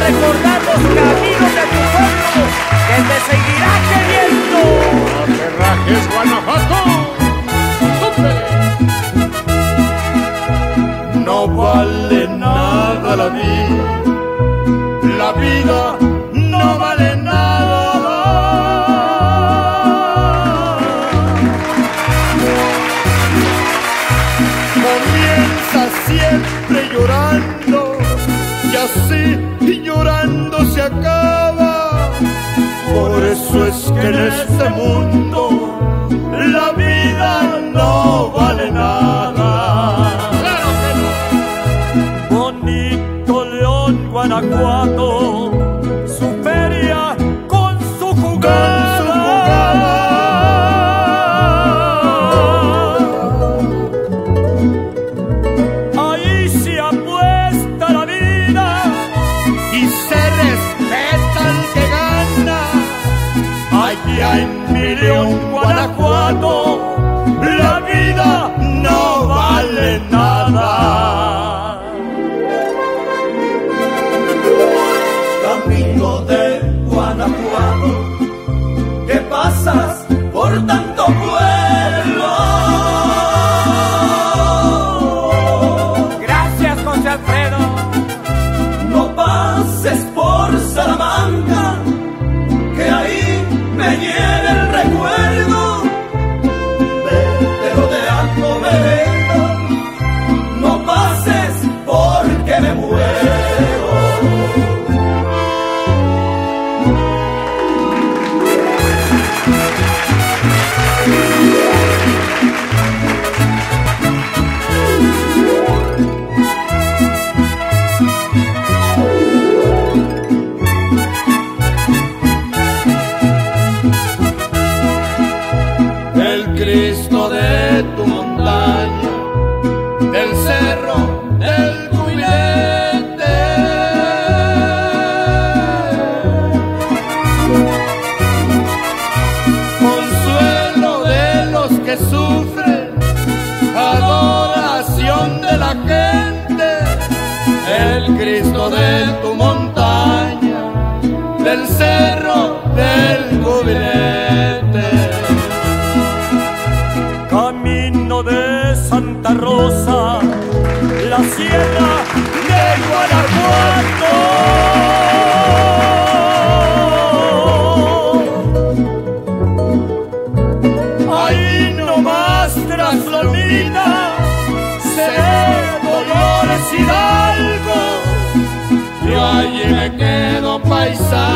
recordar los caminos de tu pueblo, que te seguirá queriendo. Aterrajes, Guanajuato. No vale nada la vida no vale nada. Comienza siempre llorando y así llorando se acaba. Por eso es que en este mundo la vida no vale nada. ¡Claro que no! Bonito León, Guanajuato, su feria con su jugada. Ahí se apuesta la vida y se respeta al que gana. Allá en mi León, Guanajuato, la vida no vale nada. Camino de Guanajuato, que pasas por tanto pueblo. Gracias, José Alfredo. No pases por Salamanca, que ahí me hiere el recuerdo. Vete rodeando vereda, no pases porque me muero. El Cristo de tu montaña, del cerro del Cubilete, consuelo de los que sufren, adoración de la gente. El Cristo de tu montaña, del cerro del Cubilete. Camino de Santa Rosa, la sierra de Guanajuato. Ahí nomás tras Lomita se ve Dolores Hidalgo. Yo allí me quedo paisano.